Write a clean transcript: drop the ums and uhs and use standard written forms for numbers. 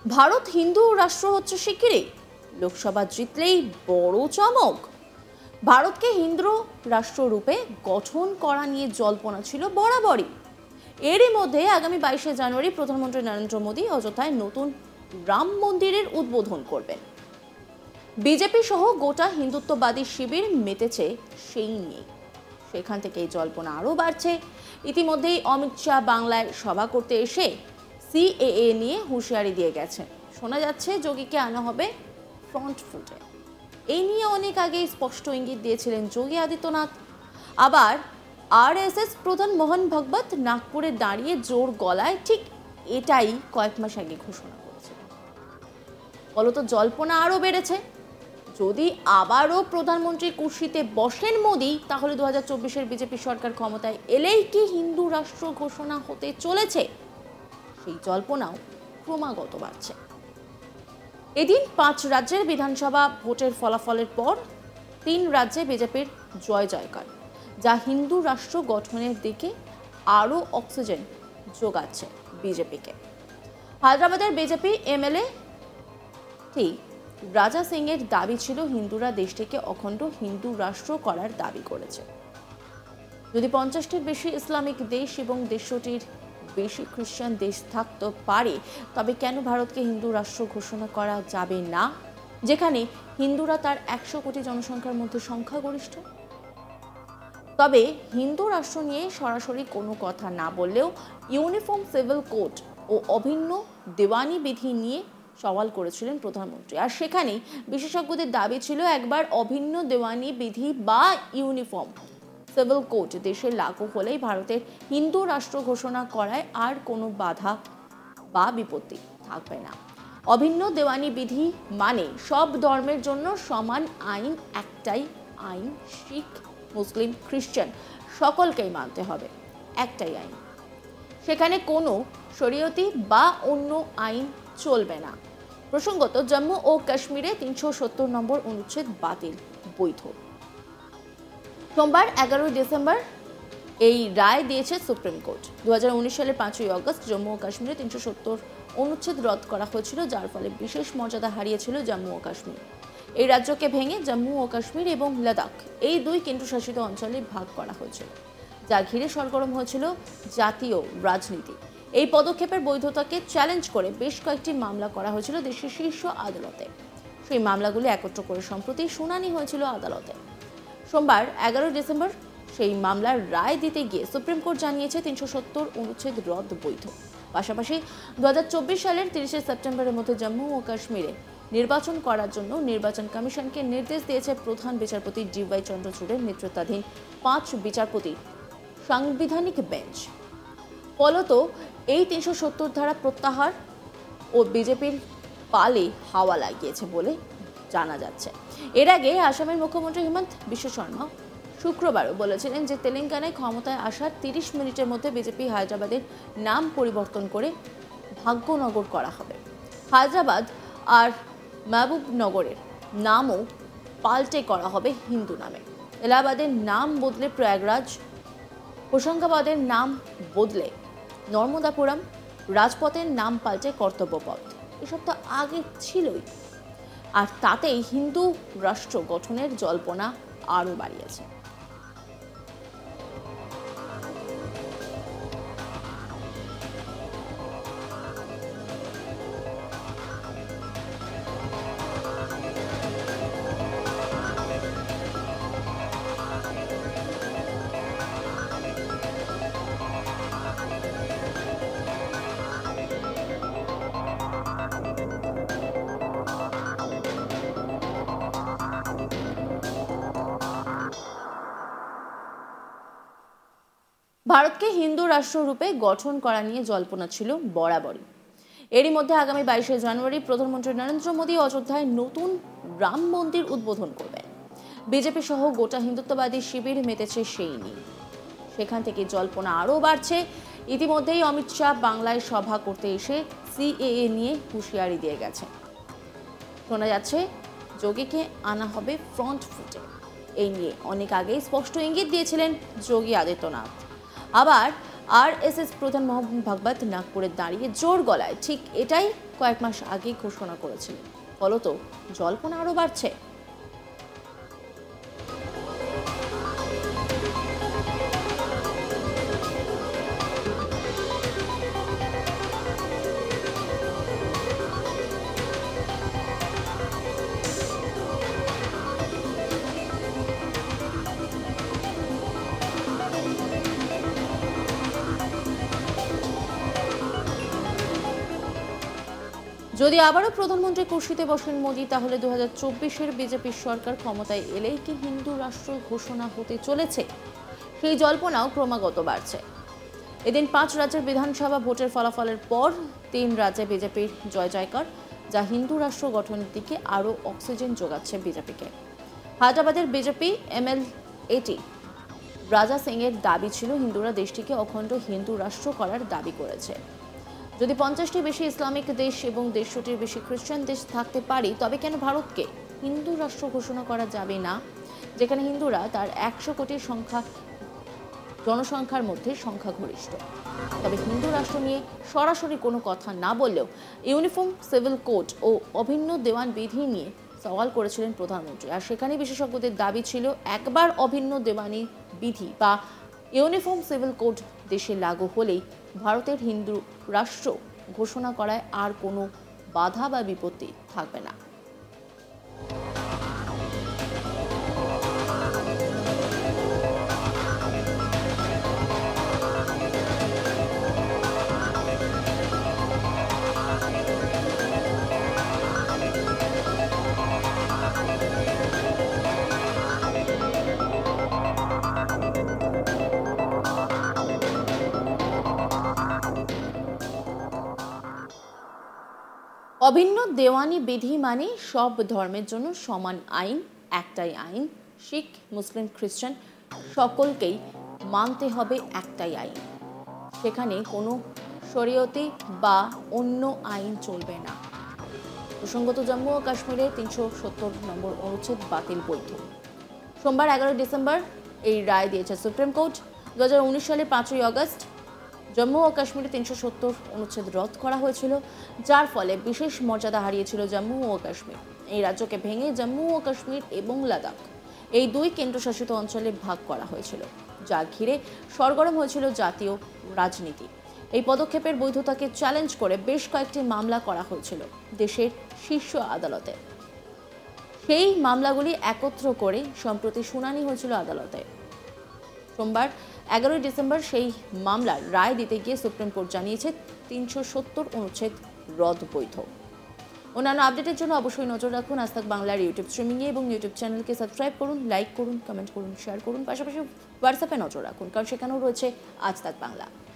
ভারত হিন্দু রাষ্ট্র হচ্ছে শিগগিরই, লোকসভা জিতলেই বড় চমক। ভারতকে হিন্দু রাষ্ট্র রূপে গঠন করা নিয়ে জল্পনা ছিল বরাবরই। এরই মধ্যে আগামী 22শে জানুয়ারি প্রধানমন্ত্রী নরেন্দ্র মোদী অযোধ্যায় নতুন রাম মন্দিরের উদ্বোধন করবেন। বিজেপি সহ গোটা হিন্দুত্ববাদী শিবির মেতেছে সেই নিয়ে। সেখান থেকেই জল্পনা আরও বাড়ছে। ইতিমধ্যেই অমিত শাহ বাংলায় সভা করতে এসে সিএএ নিয়ে হুঁশিয়ারি দিয়ে গেছেন। শোনা যাচ্ছে যোগীকে আনা হবে ফ্রন্ট ফুটে। এই নিয়ে অনেক আগেই স্পষ্ট ইঙ্গিত দিয়েছিলেন যোগী আদিত্যনাথ। আবার আরএসএস প্রধান মোহন ভাগবত নাগপুরে দাঁড়িয়ে জোর গলায় ঠিক এটাই কয়েক মাস আগে ঘোষণা করেছিলেন। ফলত জল্পনা আরও বেড়েছে। যদি আবারও প্রধানমন্ত্রী কুর্সিতে বসেন মোদী, তাহলে 2024-এর বিজেপি সরকার ক্ষমতায় এলেই কি হিন্দু রাষ্ট্র ঘোষণা হতে চলেছে, সেই জল্পনাও ক্রমাগত বাড়ছে। এদিন 5 রাজ্যের বিধানসভা ভোটের ফলাফলের পর 3 রাজ্যে বিজেপির জয় জয়কার, যা হিন্দু রাষ্ট্র গঠনের দিকে আরও অক্সিজেন যোগাচ্ছে বিজেপিকে। হায়দ্রাবাদের বিজেপি এমএলএ রাজা সিং এর দাবি ছিল হিন্দুরা দেশটিকে অখণ্ড হিন্দু রাষ্ট্র করার দাবি করেছে। যদি 50টির বেশি ইসলামিক দেশ এবং 150টির বেশি খ্রিস্টান দেশ থাকতে পারে, তবে কেন ভারতকে হিন্দু রাষ্ট্র ঘোষণা করা যাবে না, যেখানে হিন্দুরা তার 100 কোটি জনসংখ্যার মধ্যে সংখ্যাগরিষ্ঠ? তবে হিন্দু রাষ্ট্র নিয়ে সরাসরি কোনো কথা না বললেও ইউনিফর্ম সিভিল কোড ও অভিন্ন দেওয়ানি বিধি নিয়ে সওয়াল করেছিলেন প্রধানমন্ত্রী। আর সেখানেই বিশেষজ্ঞদের দাবি ছিল, একবার অভিন্ন দেওয়ানি বিধি বা ইউনিফর্ম সিভিল কোড দেশে লাগু হলেই ভারতের হিন্দু রাষ্ট্র ঘোষণা করায় আর কোনো বাধা বা বিপত্তি থাকবে না। অভিন্ন দেওয়ানি বিধি মানে সব ধর্মের জন্য সমান আইন, একটাই আইন, শিখ মুসলিম খ্রিস্টান সকলকেই মানতে হবে, একটাই আইন। সেখানে কোনো শরীয়তি বা অন্য আইন চলবে না। প্রসঙ্গত, জম্মু ও কাশ্মীরে 370 নম্বর অনুচ্ছেদ বাতিল, বৈধ। সোমবার 11 ডিসেম্বর এই রায় দিয়েছে সুপ্রিম কোর্ট। 2019 সালের 5ই অগস্ট জম্মু ও কাশ্মীরে 370 অনুচ্ছেদ রদ করা হয়েছিল, যার ফলে বিশেষ মর্যাদা হারিয়েছিল জম্মু ও কাশ্মীর। এই রাজ্যকে ভেঙে জম্মু ও কাশ্মীর এবং লাদাখ এই 2 কেন্দ্রশাসিত অঞ্চলে ভাগ করা হয়েছিল, যা ঘিরে সরগরম হয়েছিল জাতীয় রাজনীতি। এই পদক্ষেপের বৈধতাকে চ্যালেঞ্জ করে বেশ কয়েকটি মামলা করা হয়েছিল দেশের শীর্ষ আদালতে। সেই মামলাগুলি একত্র করে সম্প্রতি শুনানি হয়েছিল আদালতে। সোমবার 11 ডিসেম্বর সেই মামলার রায় দিতে গিয়ে সুপ্রিম কোর্ট জানিয়েছে 370 অনুচ্ছেদ রদ বৈধ। পাশাপাশি 2024 সালের 30 সেপ্টেম্বরের মধ্যে জম্মু ও কাশ্মীরে নির্বাচন করার জন্য নির্বাচন কমিশনকে নির্দেশ দিয়েছে প্রধান বিচারপতি ডিওয়াই চন্দ্রচূড়ের নেতৃত্বাধীন 5 বিচারপতি সাংবিধানিক বেঞ্চ। ফলত এই 370 ধারা প্রত্যাহার ও বিজেপির পালে হাওয়া লাগিয়েছে বলে জানা যাচ্ছে। এর আগে আসামের মুখ্যমন্ত্রী হিমন্ত বিশ্ব শর্মা শুক্রবারও বলেছিলেন যে তেলেঙ্গানায় ক্ষমতায় আসার 30 মিনিটের মধ্যে বিজেপি হায়দ্রাবাদের নাম পরিবর্তন করে ভাগ্যনগর করা হবে। হায়দ্রাবাদ আর মাহবুবনগরের নামও পাল্টে করা হবে হিন্দু নামে। এলাহাবাদের নাম বদলে প্রয়াগরাজ, হোশঙ্গাবাদের নাম বদলে নর্মদাপুরম, রাজপথের নাম পাল্টে কর্তব্যপথ। এসব তো আগে ছিলই, আর তাতেই হিন্দু রাষ্ট্র গঠনের জল্পনা আরও বাড়িয়েছে। ভারতকে হিন্দু রাষ্ট্র রূপে গঠন করা নিয়ে জল্পনা ছিল বরাবরই। এরই মধ্যে আগামী 22শে জানুয়ারি প্রধানমন্ত্রী নরেন্দ্র মোদী অযোধ্যায় নতুন রাম মন্দির উদ্বোধন করবেন। বিজেপি সহ গোটা হিন্দুত্ববাদী শিবির মেতেছে সেই নিয়ে। সেখান থেকে জল্পনা আরও বাড়ছে। ইতিমধ্যেই অমিত শাহ বাংলায় সভা করতে এসে সিএএ নিয়ে হুঁশিয়ারি দিয়ে গেছেন। শোনা যাচ্ছে যোগীকে আনা হবে ফ্রন্ট ফুটে। এই নিয়ে অনেক আগেই স্পষ্ট ইঙ্গিত দিয়েছিলেন যোগী আদিত্যনাথ। আবার আরএসএস প্রধান মোহন ভাগবত নাগপুরে দাঁড়িয়ে জোর গলায় ঠিক এটাই কয়েক মাস আগেই ঘোষণা করেছিলেন। ফলত জল্পনা আরও বাড়ছে। যদি আবারও প্রধানমন্ত্রী কুর্সিতে বসেন মোদী, তাহলে 2024-এর বিজেপি সরকার ক্ষমতায় এলেই কি হিন্দু রাষ্ট্র ঘোষণা হতে চলেছে, সেই জল্পনাও ক্রমাগত বাড়ছে। এদিন 5 রাজ্যের বিধানসভা ভোটের ফলাফলের পর 3 রাজ্যে বিজেপির জয় জয়কার, যা হিন্দু রাষ্ট্র গঠনের দিকে আরও অক্সিজেন যোগাচ্ছে বিজেপিকে। হায়দ্রাবাদের বিজেপি এমএলএটি রাজা সিং এর দাবি ছিল হিন্দুরা দেশটিকে অখণ্ড হিন্দু রাষ্ট্র করার দাবি করেছে। যদি 50টি বেশি ইসলামিক দেশ এবং 150টির বেশি খ্রিস্টান দেশ থাকতে পারি, তবে কেন ভারতকে হিন্দু রাষ্ট্র ঘোষণা করা যাবে না, যেখানে হিন্দুরা তার 100 কোটি জনসংখ্যার মধ্যে সংখ্যাগরিষ্ঠ। তবে হিন্দু রাষ্ট্র নিয়ে সরাসরি কোনো কথা না বললেও ইউনিফর্ম সিভিল কোড ও অভিন্ন দেওয়ান বিধি নিয়ে সওয়াল করেছিলেন প্রধানমন্ত্রী। আর সেখানে বিশেষজ্ঞদের দাবি ছিল, একবার অভিন্ন দেওয়ানি বিধি বা ইউনিফর্ম সিভিল কোড দেশে লাগু হলেই ভারতের হিন্দু রাষ্ট্র ঘোষণা করায় আর কোনো বাধা বা বিপত্তি থাকবে না। অভিন্ন দেওয়ানি বিধি মানে সব ধর্মের জন্য সমান আইন, একটাই আইন। শিখ, মুসলিম, খ্রিস্টান সকলকেই মানতে হবে একটাই আইন। সেখানে কোনো শরীয়তি বা অন্য আইন চলবে না। প্রসঙ্গত, জম্মু ও কাশ্মীরের 370 নম্বর অনুচ্ছেদ বাতিল বৈধ। সোমবার 11 ডিসেম্বর এই রায় দিয়েছে সুপ্রিম কোর্ট। 2019 সালের 5ই আগস্ট জম্মু ও কাশ্মীরে 370 অনুচ্ছেদ রদ করা হয়েছিল, যার ফলে বিশেষ মর্যাদা হারিয়েছিল জম্মু ও কাশ্মীর। এই রাজ্যকে ভেঙে জম্মু ও কাশ্মীর এবং লাদাখ এই 2 কেন্দ্রশাসিত অঞ্চলে ভাগ করা হয়েছিল, যা ঘিরে সরগরম হয়েছিল জাতীয় রাজনীতি। এই পদক্ষেপের বৈধতাকে চ্যালেঞ্জ করে বেশ কয়েকটি মামলা করা হয়েছিল দেশের শীর্ষ আদালতে। সেই মামলাগুলি একত্র করে সম্প্রতি শুনানি হয়েছিল আদালতে। সোমবার 11 ডিসেম্বর সেই মামলার রায় দিতে গিয়ে সুপ্রিম কোর্ট জানিয়েছে 370 অনুচ্ছেদ রদ বৈধ। অন্যান্য আপডেটের জন্য অবশ্যই নজর রাখুন আজ তাক বাংলার ইউটিউব স্ট্রিমিংয়ে এবং ইউটিউব চ্যানেলকে সাবস্ক্রাইব করুন, লাইক করুন, কমেন্ট করুন, শেয়ার করুন। পাশাপাশি হোয়াটসঅ্যাপে নজর রাখুন, কারণ সেখানেও রয়েছে আজ তাক বাংলা।